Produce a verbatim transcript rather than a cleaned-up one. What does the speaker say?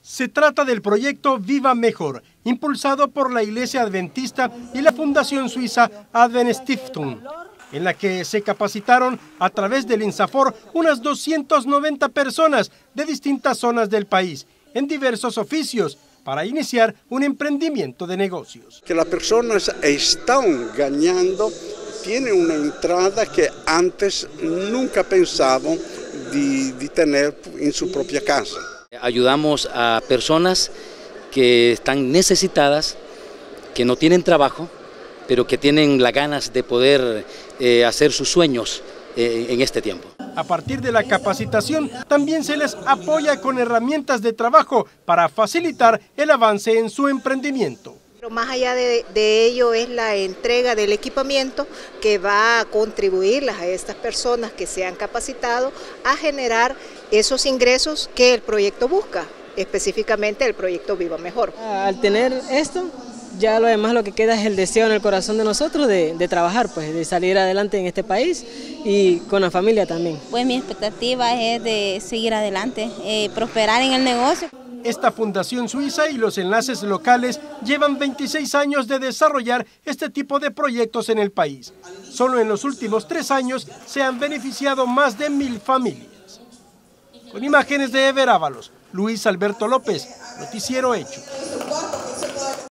Se trata del proyecto Viva Mejor, impulsado por la Iglesia Adventista y la Fundación Suiza Advent Stiftung, en la que se capacitaron a través del INSAFOR unas doscientas noventa personas de distintas zonas del país, en diversos oficios, para iniciar un emprendimiento de negocios. Que las personas están ganando, tienen una entrada que antes nunca pensaban de, de tener en su propia casa. Ayudamos a personas que están necesitadas, que no tienen trabajo, pero que tienen las ganas de poder eh, hacer sus sueños eh, en este tiempo. A partir de la capacitación, también se les apoya con herramientas de trabajo para facilitar el avance en su emprendimiento. Pero más allá de, de ello es la entrega del equipamiento que va a contribuir a estas personas que se han capacitado a generar esos ingresos que el proyecto busca, específicamente el proyecto Viva Mejor. Al tener esto, ya lo demás lo que queda es el deseo en el corazón de nosotros de, de trabajar, pues, de salir adelante en este país y con la familia también. Pues mi expectativa es de seguir adelante, eh, prosperar en el negocio. Esta fundación suiza y los enlaces locales llevan veintiséis años de desarrollar este tipo de proyectos en el país. Solo en los últimos tres años se han beneficiado más de mil familias. Con imágenes de Ever Ábalos, Luis Alberto López, Noticiero Hecho.